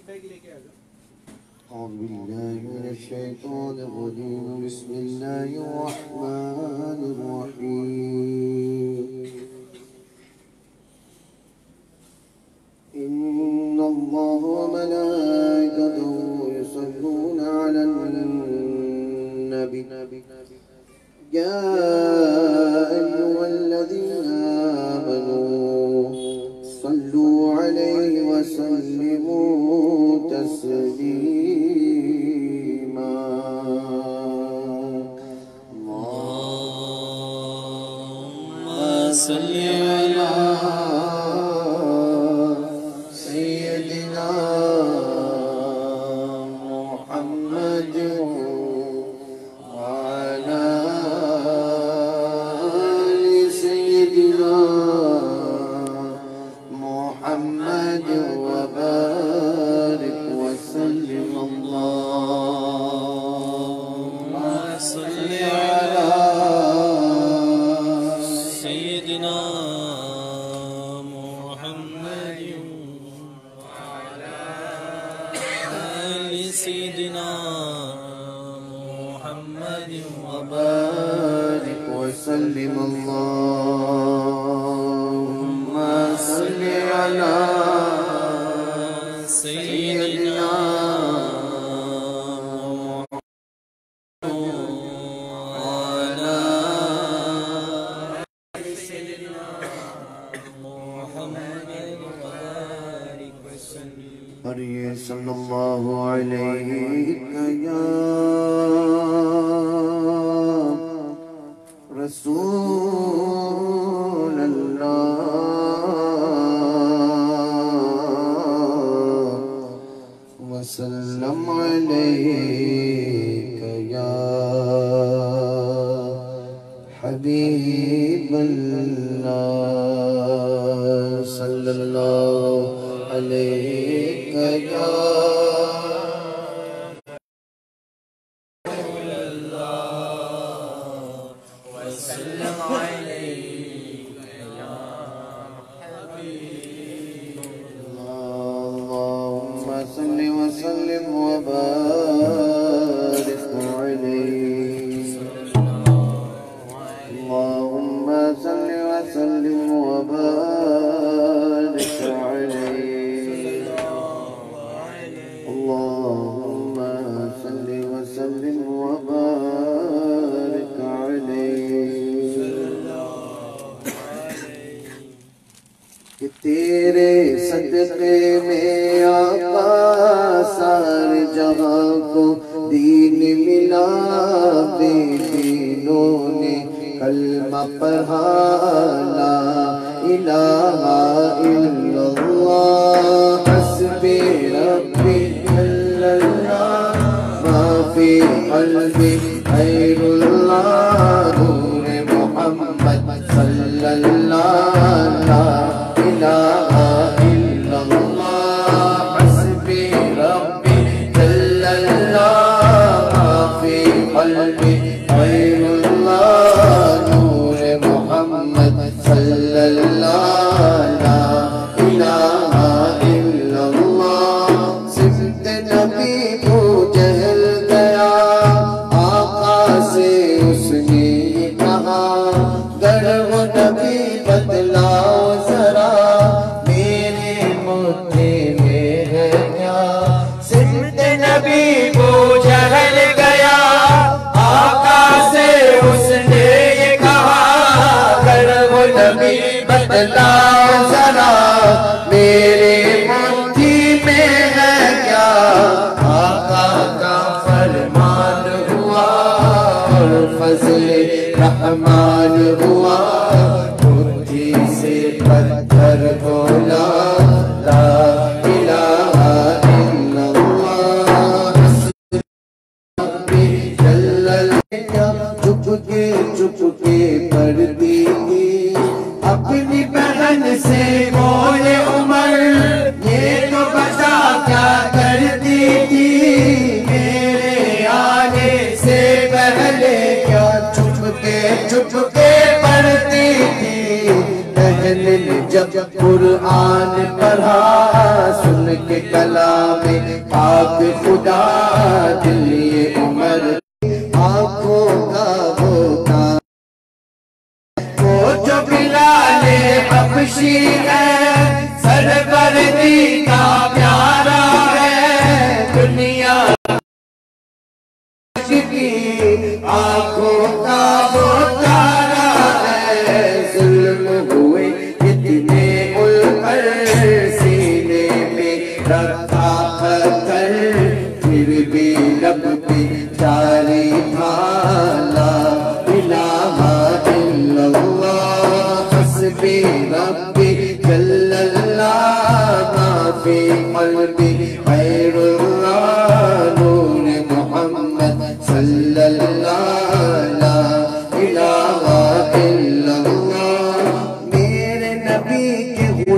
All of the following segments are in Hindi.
بسم الله الرحمن الرحيم إن الله وملائكته يصلون على النبي يا أيها الذين آمنوا صلوا عليه وسلموا تسليما اللهم صل على سيدنا محمد وعلى آل سيدنا محمد وبارك وسلم اللهم صل على سيدنا محمد وعلى آل سيدنا محمد وبارك وسلم اللهم صل على سيدنا وعلى سيدنا محمد وبارك وسلم صلى الله عليه يا رسول الله وسلم عليك يا حبيب الله صلى الله عليك يا وسلم وبارك عليه اللهم صل وسلم وبارك عليه اللهم صل وسلم وبارك عليه कि तेरे सदक़े में आका सारे जहां को दीन मिला बेदीनों ने कलमा पढ़ा ला इलाहा इल्लल्लाह हस्बी रब्बी अल्लाह माफी क़ल्बी खैरुल्लाह नूरे मोहम्मद सल्लल्लाहु इलाहा इल्लल्लाह हस्बी रब्बी जल्लल्लाह माफी क़ल्बी खैरुल्लाह नूरे मोहम्मद सल्लल्लाहु इलाहा इल्लल्लाह सिफ़त नबी को जहल गया आका से उसने कहा गर्व नबी बदलाओ जरा मेरे मुद्दे में है क्या सिफ़त नबी को जहल गया आका से उसने ये कहा गर्व नबी बदलाओ जरा मेरे मुट्ठी में है क्या आका का फरमान हुआ और फज़ले रहमान हुआ मुट्ठी से पत्थर बोला ला इलाहा इल्लल्लाह चुपके पढ़ती थी अपनी बहन से बोले उमर ये तो बता क्या करती थी मेरे आने से पहले क्या चुपके पढ़ती थी बहन ने जब कुरान पढ़ा सुन के कलाम जो बिलाले हबशी है, सरवरदी का प्यारा है। दुनिया की आंखों का वो तारा है। जुल्म हुए कितने उल पर, सीने में रखा पत्थर, फिर भी लब पे जारी था ला इलाहा इल्लल्लाह, हस्बी रब्बी जल्लल्लाह, माफी क़ल्बी खैरुल्लाह, नूर मोहम्मद सल्लल्लाह, ला इलाहा इल्लल्लाह। मेरे नबी के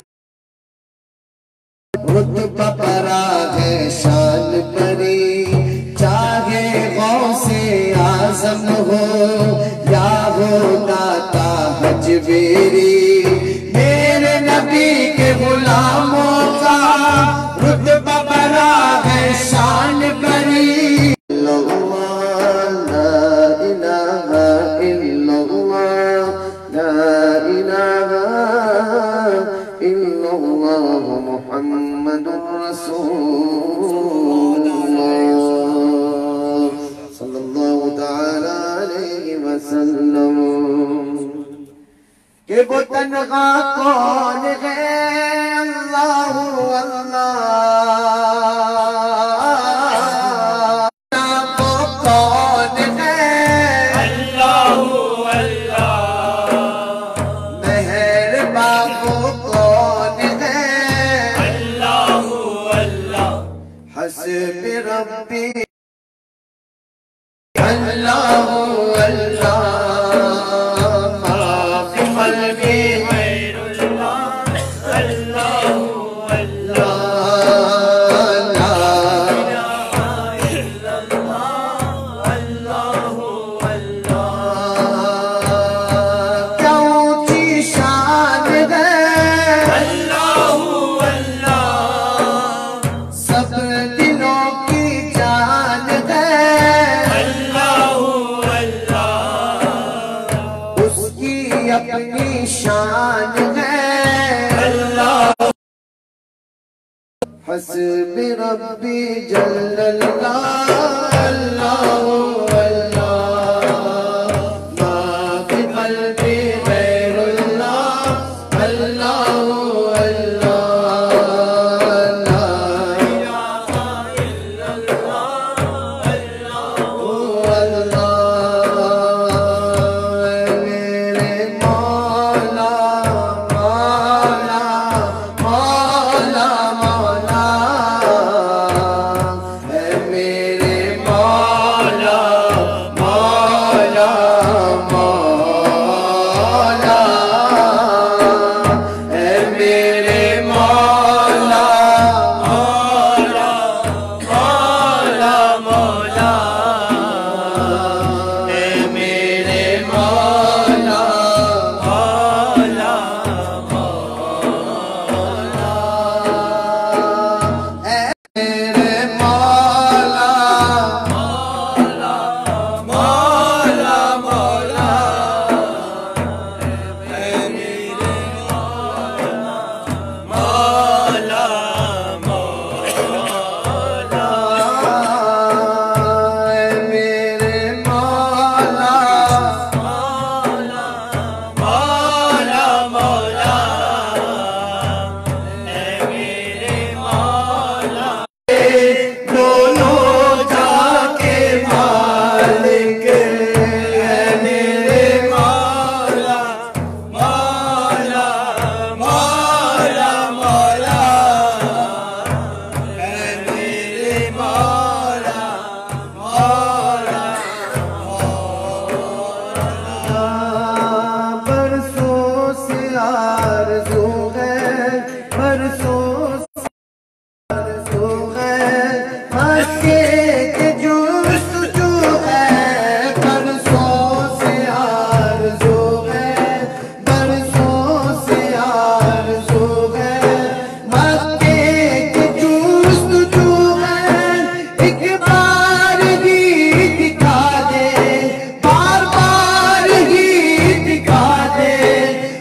रुतबा परा है, शान परी, चाहे गौसे आज़म हो या हो दाता हजवेरी। मेरे नबी के गुलामों का रुतबा परा है, शान परी। ला इलाहा इल्लल्लाह, ला इलाहा इल्लल्लाह, मुहम्मदुर रसूलुल्लाह सल्लल्लाहु तआला अलैहि वसल्लम। कि वो तन्हा कौन है, अल्लाह अल्लाह, वो कौन है, अल्लाह अल्लाह, मेहरबान वो कौन है, अल्लाह अल्लाह, हस्बी रब्बी अल्लाह अल्लाह, माफी क़ल्बी खैरुल्लाह, अल्लाह अल्लाह, ला इलाहा इल्लल्लाह, अल्लाह अल्लाह। क्या ऊंची शान है, अल्लाह अल्लाह, सब दिलों की जान है, उसकी अपनी शान है, अल्लाह। हस्बी रब्बी जल्लल्लाह, अल्लाह अल्लाह, माफी क़ल्बी गैरुल्लाह, अल्लाह अल्लाह, ला इलाहा इल्लल्लाह, अल्लाह अल्लाह। मेरे मौला मौला मौला मौला, है मेरे मौला मौला मौला, है मेरे मौला मौला मौला मौला, है मेरे मौला मौला मौला, है मेरे मौला मौला मौला मौला, है मेरे मौला मौला, है मेरे मौला मौला मौला मौला, है मेरे मौला। दोनों जाके मालिक है मेरे मौला मौला मौला मौला, है मेरे मौला मौला मौला। बरसों से आरज़ू है, बरसों आरज़ू है, मक्के के जुस्तजू है, बरसों से आरज़ू है, बरसों से आरज़ू है, मक्के के जुस्तजू है। एक बार ही दिखा दे, बार बार ही दिखा दे,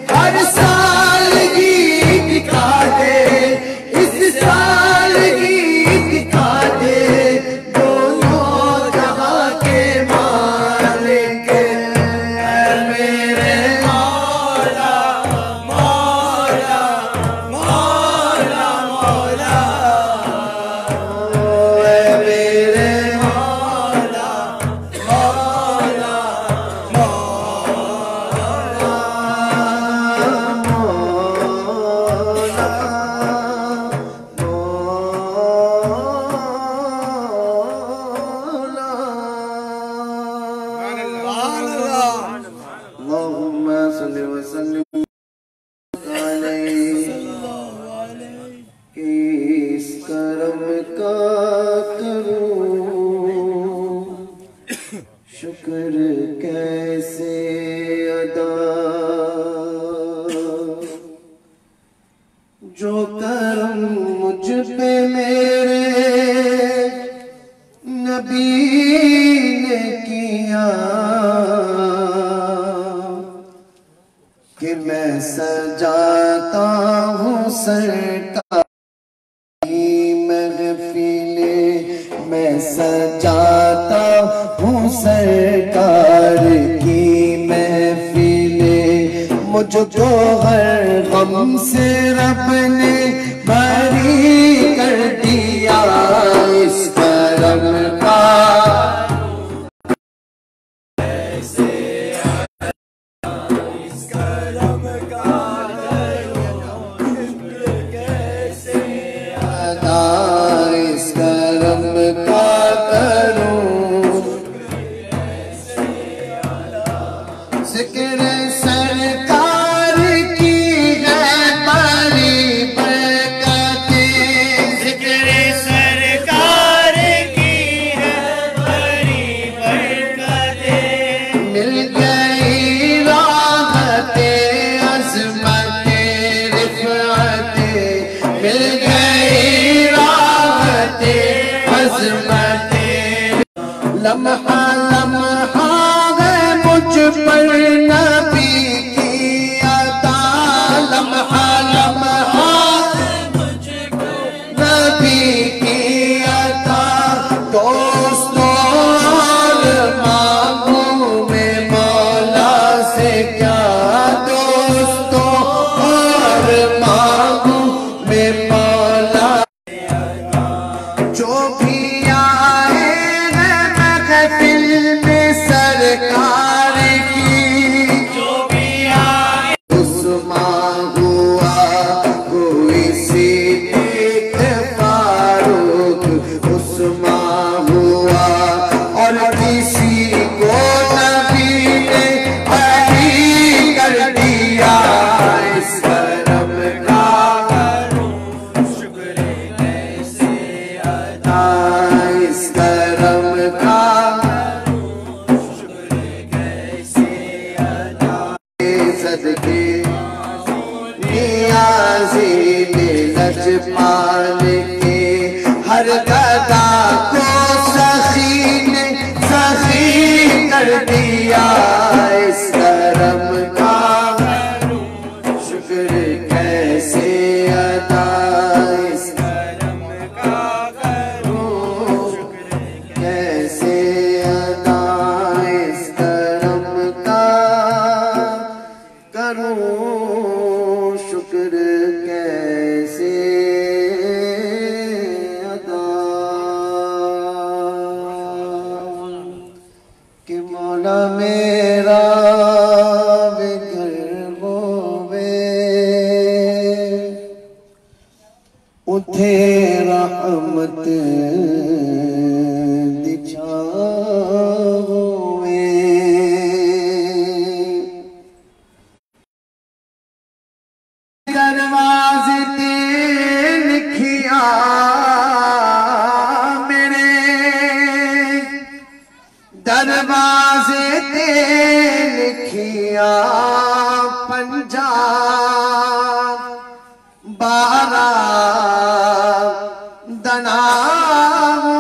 सल्लि व सल्लिम अलैहि कि इस करम का करूं शुक्र कैसे अदा, जो करम मुझ पे मेरे नबी ने किया कि मैं सजाता हूँ सरकार की महफिले, मैं सजाता हूँ सरकार की महफिले। मुझको हर गम से रब ने बरी कर दिया, इस करम का लम्हा लम्हा है मुझ पर नबी की अता, लम्हा लम्हा मुझ पर नबी की अता। दोस्तों और मांगूं मैं मौला से क्या, दोस्तों और मांगूं मैं मौला। जो भी सरकार की, जो भी आए उस्मान हुआ कोई सिद्दीक फारूक, उस्मान हुआ और किसी को नबी ने बरी कर दिया, इस करम का करूं शुक्र कैसे अदा, इस करम का सदके नियाज़ी ने लजपाल के हर गदा को सखी ने सखी कर दिया, इस करम का शुक्र कैसे अदा, इस करम का करूं शुक्र कैसे अदा, इस करम का करूं शुक्र कैसे अदा। कि मौला मेरा बिगर होवे उठे रहमत दिछावे, दरवाजे ते लिखिया मेरे, दरवाजे ते लिखिया 50 12 दना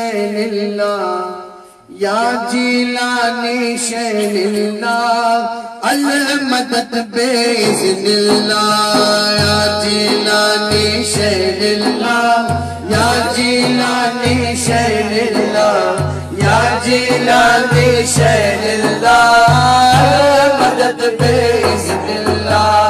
शैनिल्लाह या जिलानी शैनिल्लाह अल मदद बेइज़्निल्लाह या जिलानी शैनिल्लाह या जिलानी शैनिल्लाह या जिलानी शैनिल्लाह मदद बेइज़्निल्लाह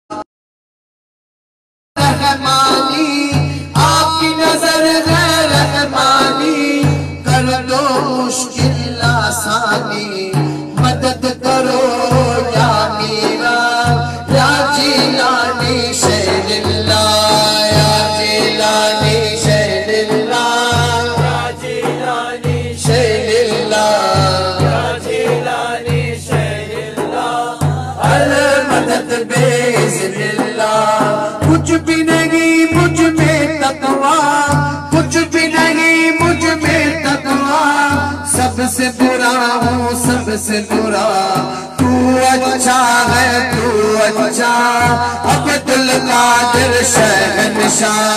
रहमानी आपकी नजर है रहमानी कर दो मुश्किल आसानी मदद करो या मीरा या जिलानी शैनिल्लाह या जिलानी शैनिल्लाह या जिलानी शैनिल्लाह या जिलानी शैनिल्लाह अल मदद बेइज़्निल्लाह कुछ भी नहीं मुझ में तकवा कुछ भी नहीं मुझ में तकवा सबसे बुरा हूँ सबसे बुरा तू अच्छा है तू अच्छा अब्दुल कादिर शहंशाह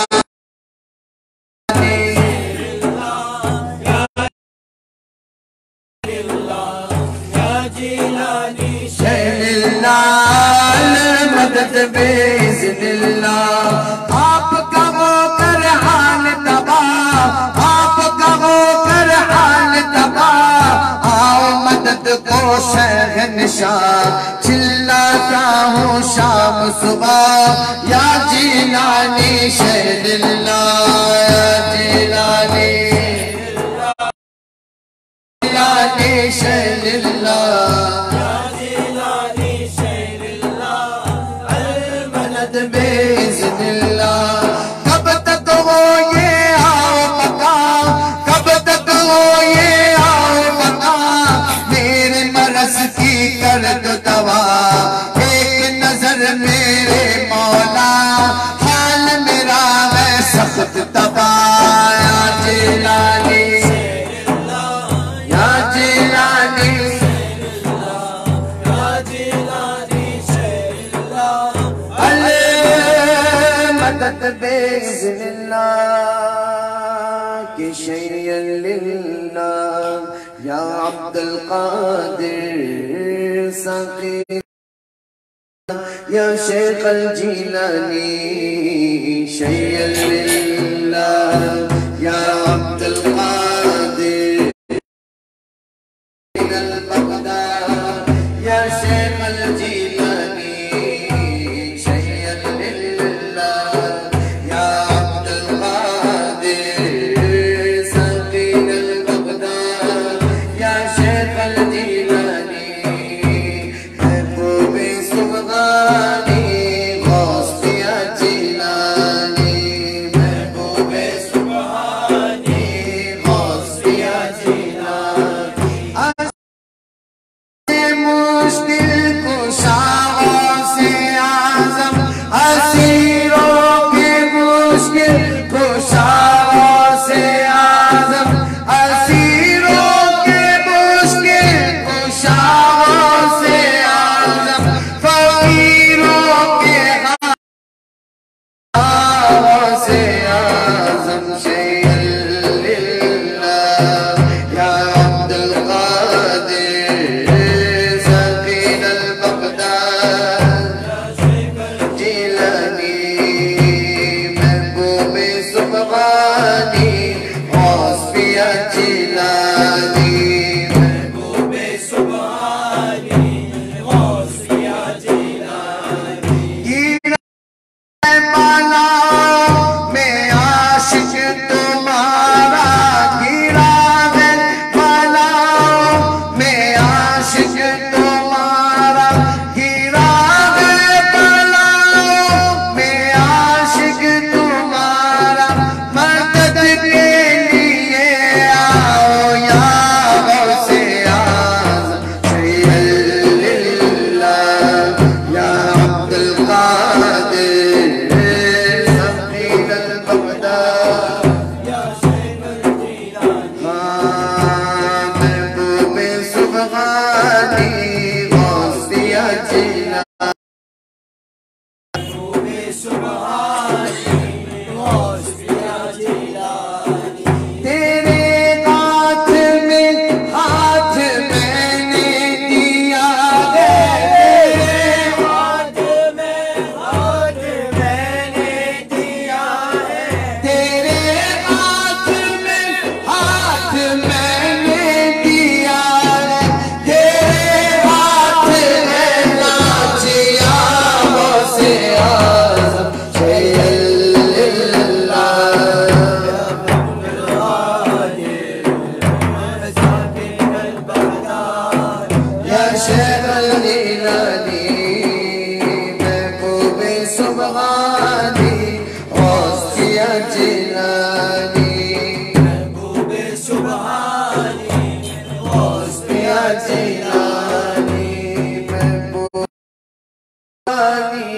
मदद बेइज़्निल्लाह आपका वो कर हाल तबाह आपका वो कर हाल तबाह आओ मदद को शहंशाह चिल्लाता हूँ शाम सुबह या जिलानी शैनिल्लाह या जिलानी शैनिल्लाह बेइज़्निल्लाह कब तक हो ये आओ पका कब तक हो ये आओ पका मेरे मरस की कर दो दवा एक नजर मेरे मौला हाल मेरा है सख्त तबाह या जिलानी या जिलानी या जिलानी मदद बेइज़्निल्लाह कि शैयन लिल्लाह या अब्दुल कादिर साक़ी या शेख अल जिलानी शैयन लिल्लाह या अब्दुल कादिर अल बगदाद या शेख अल जिलानी मुश्किल कुशा महबूबे सुभानी गौसिया जिलानी, महबूबे सुभानी गौसिया जिलानी, महबूबानी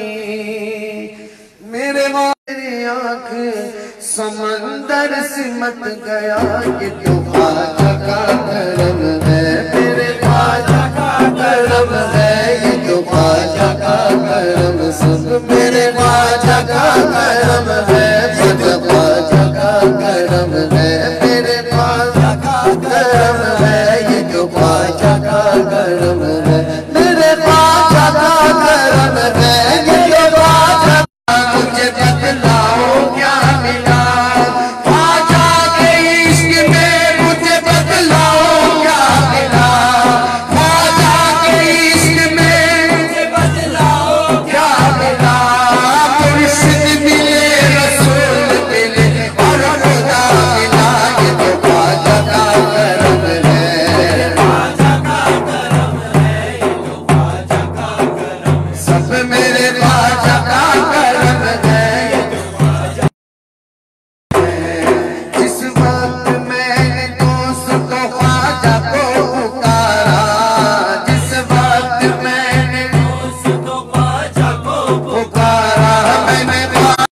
मेरे मेरी आँख समंदर सिमट गया, ये तो ख्वाजा का करम है, मेरे ख्वाजा का करम है, ये तो ख्वाजा का करम, सब मेरे ख्वाजा का करम है, सब ख्वाजा का करम है, मेरे ख्वाजा का करम है, ये तो ख्वाजा का करम है, मेरे ख्वाजा का करम है, ये तो ख्वाजा। मुझे बतलाओ क्या मिला ख्वाजा के इश्क में, मुझे बतलाओ क्या मिला ख्वाजा के इश्क में, मुझे बतलाओ क्या मिला। मुर्शिद मिले, रसूल मिले और खुदा मिला, ये तो ख्वाजा का करम है, ख्वाजा का करम है, ये तो ख्वाजा का करम, सब मेरे ख्वाजा का करम है, ये तो ख्वाजा है। जिस वक्त मैंने दोस्त को ख्वाजा को पुकारा, जिस वक्त मैंने दोस्त को ख्वाजा को पुकारा, मैंने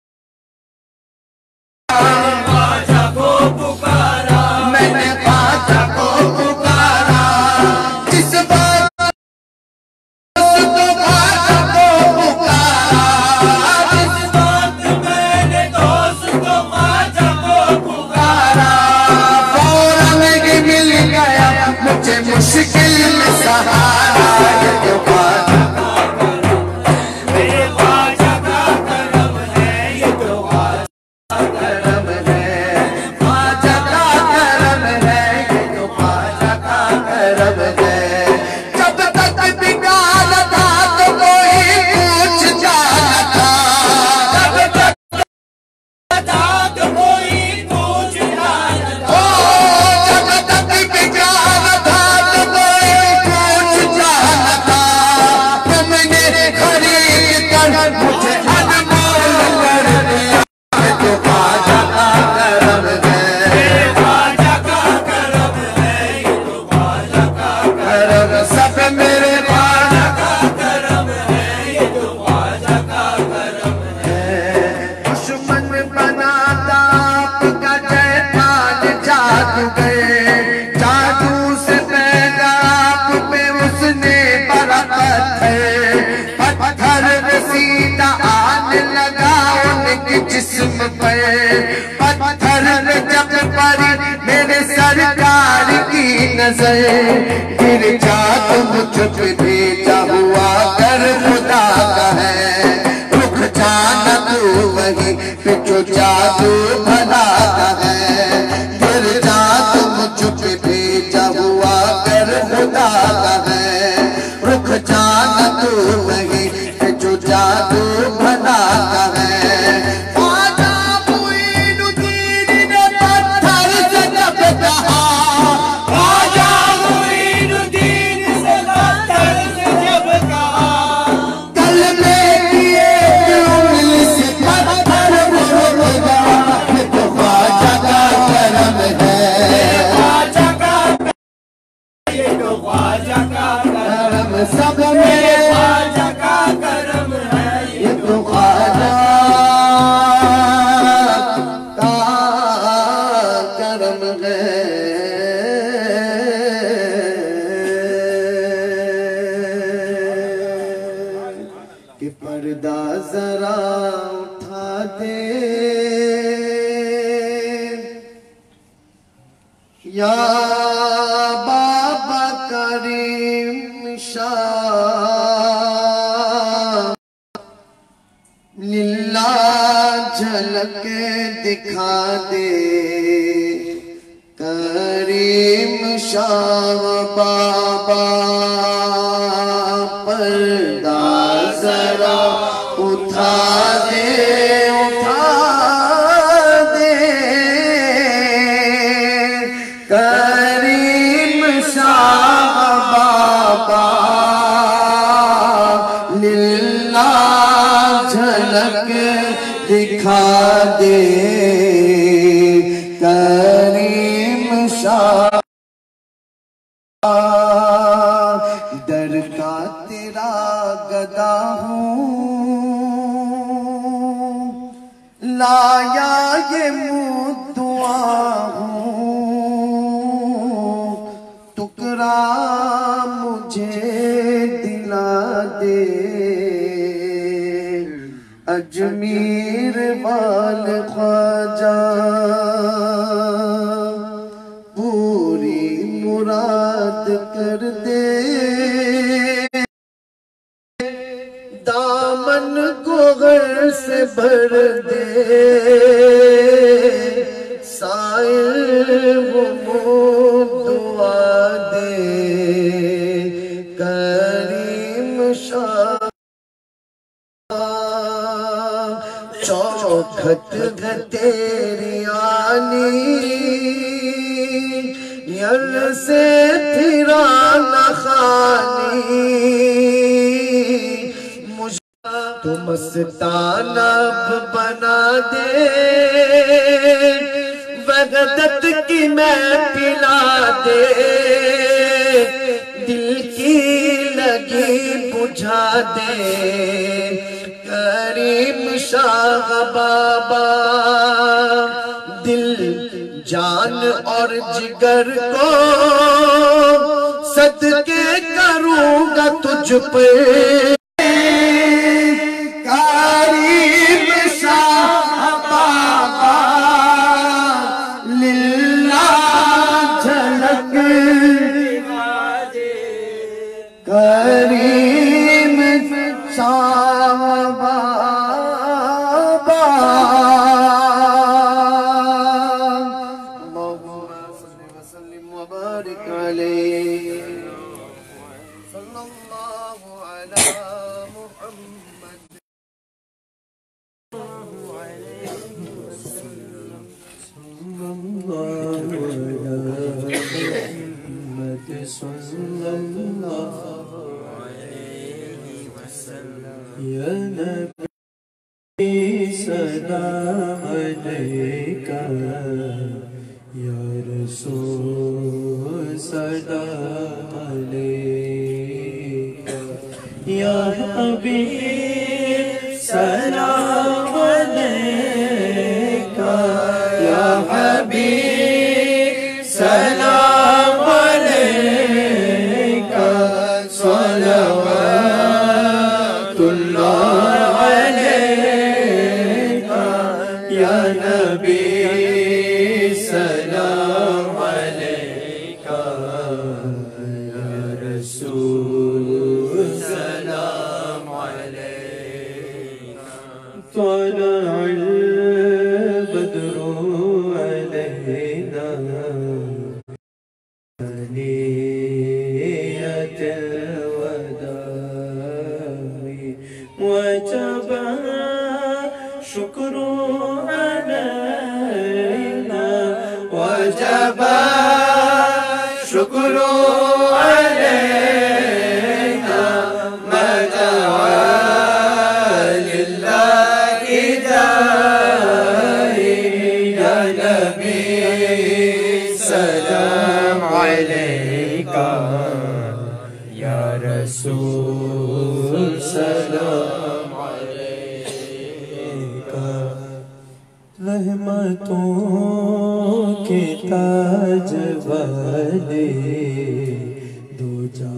ख्वाजा को पुकारा, मैंने ख्वाजा को पुकारा, जिस वक्त दोस्त को ख्वाजा को पुकारा, जिस वक्त मैंने दोस्त को ख्वाजा को पुकारा, फौरन ही मिल गया मुझे मुश्किल में सहारा, ये तो ख्वाजा का करम, मेरे ख्वाजा का करम है, ये तो ख्वाजा का करम है, ख्वाजा का करम है, ये तो ख्वाजा का करम है। जब तक बिगाड़ था तो कोई पूछ जाना था, जब तक था तो कोई पूछ जाना था, जब तक बिगाड़ था तो कोई पूछ जाना था। तुमने खरीद कर मुझे अनमोल कर दिया, ये तो ख्वाजा का करम है, ख्वाजा का करम है, ये तो ख्वाजा का करम, सब मेरे ख्वाजा का करम है, ये तो ख्वाजा का करम है। दुश्मन बनाता आपका जयपाल जादू गए, जादू से पैदा आप पे उसने बड़ा पत्थर सीधा आने लगा उनके जिस्म पे, पत्थर में जब पड़ी मेरे सरकार की नजर, गिर जा तुम चुप भेजा हुआ कर खुदा का है, रुक जाना तू वही पे जो जादू भला का है, गिर जा तुम चुप भेजा हुआ कर खुदा का है, रुक जाना तू वही पे जो जादू भला का है। ख्वाजा मुईनुद्दीन ने पत्थर से जब कहा, ख्वाजा मुईनुद्दीन से पत्थर से जब कहा, कलमे की एक उंगली से पत्थर उड़ गया, ये तो ख्वाजा का करम है, ख्वाजा का, ये तो ख्वाजा का करम, सब मेरे ख्वाजा का करम है, ये तो ख्वाजा का करम है। कि पर्दा जरा उठा दे या बाबा करीम शाह, लीला झलक दिखा दे करीम शाह बाबा, पर्दा जरा उठा दे, उठा दे करीम शाह बाबा, झलक दिखा दे करीम शाह। दर का तेरा गदा हूँ, लाया ये मुद्दुआ हूँ, टुकड़ा मुझे दिला दे अजमीर वाल ख्वाजा, पूरी मुराद कर दे दामन को घर से भर दे साइल वो दुआ दे करीम शाह। चौखट तेरी आनी यल से फिरा न खानी, तो मस्ताना बना दे वगदत की मैं पिला दे, दिल की लगी बुझा दे करीम शाह बाबा। दिल जान और जिगर को सदके करूंगा तुझ पे करीम शाह बाबा, लिल्लाह झलक करीम शाह बाबा। अल्लाहुम्मा सल्लि व सल्लिम व बारिक अलैहि सल्लल्लाहु अला मुहम्मद। या नबी सलाम अलैका, या रसूल सलाम अलैका, या हबीब सलाम अलैका, या हबीब सलाम अलैका, सलावतुल्लाह अलैका, या नबी सलाम अलैका, या रसूल सलाम अलैका। तलअल बद्रु अलैना नियतिल वदाई, वजबा शुक्रू अलैना, वजबा शुक्रू अलैना, मदआ लिल्लाहि दाई, या नबी सलाम अलैका, या रसूल सलाम अलैका। रहमतों के ताज वाले, दो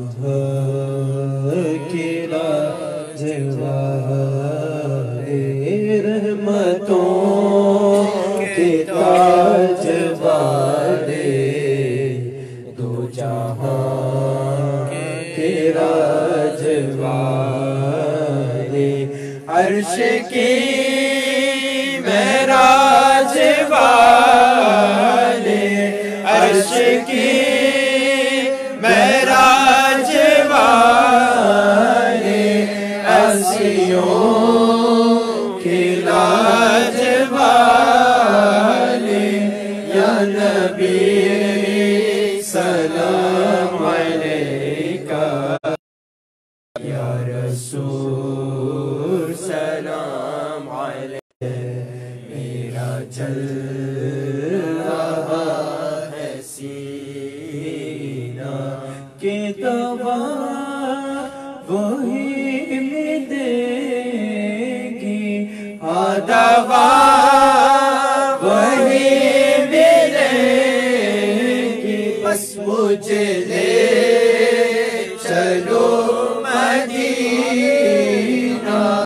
जहां के राज वाले, रहमतों के ताज वाले, दो जहां के राज वाले, अर्श की महराज वाले, अर्श की महराज वाले, हंसियों की लाज वाले, या नबी सलाम अलैका, या रसूल सलाम दवा वही मिलेगी, बस मुझे ले